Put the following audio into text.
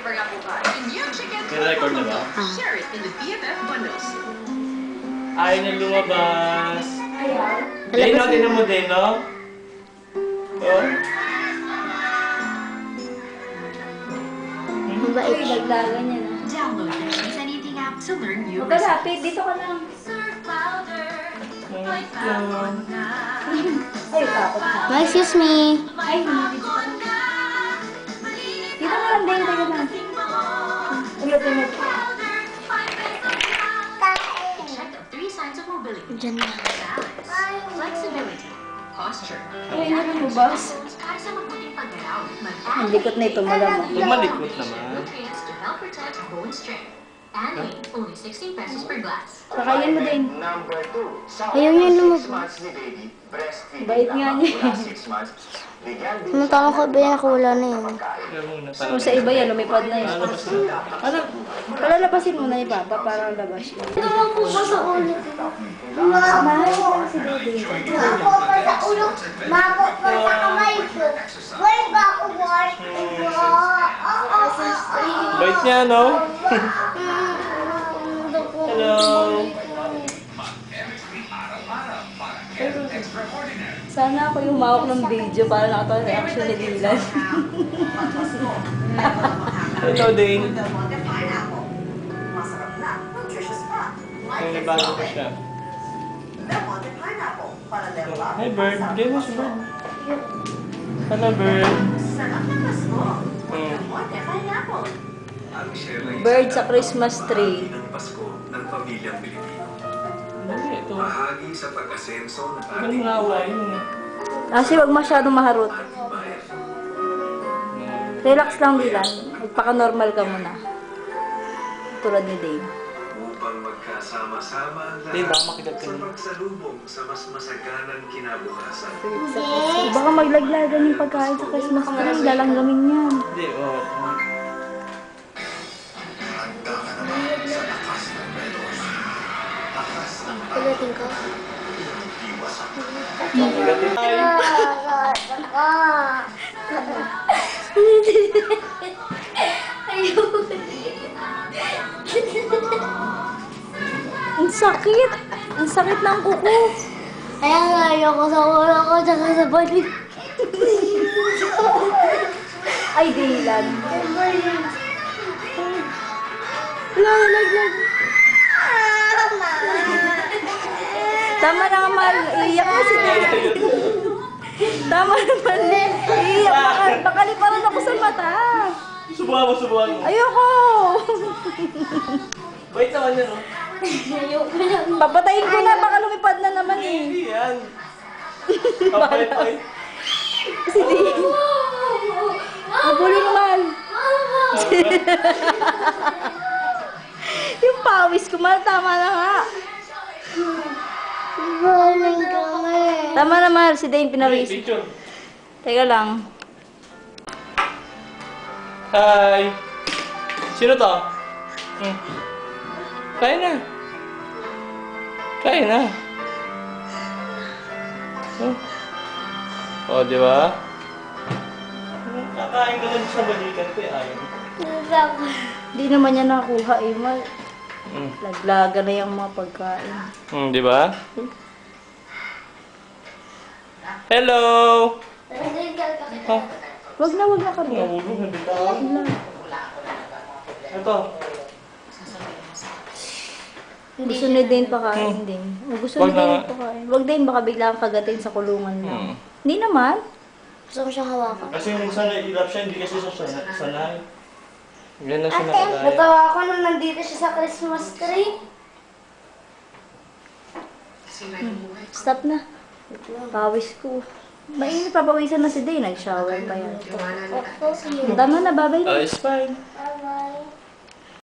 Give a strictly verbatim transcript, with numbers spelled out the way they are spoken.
flavor nga po ba? Immune chicken Record na ba? Share it in the B F F bundles. Ayaw niya lumabas. Ayaw? Dino, tinan mo Dino. Oh. Mabait. Uy, laglagan niya na. Download the She's Anything app to learn new Huwag ka lapit, dito ka lang. Thank you. Ay, takot na. Excuse me. Ay, dito ka lang. Dito ka lang, Dane, tayo lang. Ulit, ulit. Check the three signs of mobility. Diyan na. Balance, flexibility, posture. Ay, nalulubas. Kaya sa mabuting paggalaw, Ang likot na ito, malamang. Huwag malikot naman. nutrients to help protect bone strength. And weight, only sixteen pesos per glass. Kakayan mo din. Ayaw niya lumabas. Bait nga niya. Samantalang ko ba yan ako wala na yun. Kaya muna. Kung sa iba yan, lumipad na yun. Lalabas na. Ano? Palalabasin mo na yung papa para labas yun. Ito naman po ba sa ulo? Mahal ko lang si Dede. Mako pa sa ulo. Mako pa sa kamay ko. Why ba ako work? Bait niya, no? Hello. Sana ako yung mawak ng video para nakatawa reaction ni Dylan. Hello, Dane. Ay, nabago ko siya. Hi, Bird. Bigay mo si Bird. Hello, Bird. Hmm. Bird sa Christmas tree. ng Pasko ng pamilyang Pilipino. Ano ito? Bahagi sa pag-asenso ng Ano ating nawa yun? Kasi wag masyadong maharot. bayan. Relax lang, Dylan. Magpaka-normal ka muna. Tulad ni Dave. Upang magkasama-sama ang Dave, baka lahat makidag ka sa na. pagsalubong sa mas masaganang kinabukasan. Baka maglaglagan yung pagkain sa Christmas tree. Lalanggamin yan. Hindi, oh. Ulitin ko. Hi. Ang sakit! Ang sakit ng kuko. Kaya nga ayoko sa ulo ko tsaka sa balik. Ay, Dylan. Lalaglag. Tama na naman. Iiyak na si Dylan. Tama naman. Iiyak. Baka, baka liparan ako sa mata. Subuhan mo, subuhan mo. Ayoko. Wait naman yan, oh. Papatayin ko na. Baka lumipad na naman eh. Hindi yan. Kapait, ay. Si Dylan. Mabulo naman. Yung pawis ko, mal, tama na nga. Baling kamay. Tama na, Mar. Si Dane pinawis. Picture. Teka lang. Hi. Sino to? Hmm. Kaya na. Kaya na. Oh, oh di ba? Kakain ka lang sa balikan ko, eh. Ayaw. Hindi naman niya nakuha eh, Mal. Hmm. Laglaga na yung mga pagkain. Hmm, di ba? Hello! Oh, Wag na, wag na kami. nahulog na bitaw. Ito. Gusto ni Dane pakain din. O, gusto ni Wag na Dane nga. pakain. Wag Dane, baka bigla kang kagatin sa kulungan mo. Hmm. Hindi naman. Gusto ko siyang hawakan. Kasi yung sanay ilap siya, hindi kasi siya sanay. sanay. Yan na siya Ate, nakadaya. natawa ako nung nandito siya sa Christmas tree. Stop na. Pawis ko. Mainit, papawisan na si Dane. Nag-shower pa yan. Ako, Tama na, babay na. Oh, it's fine. bye-bye.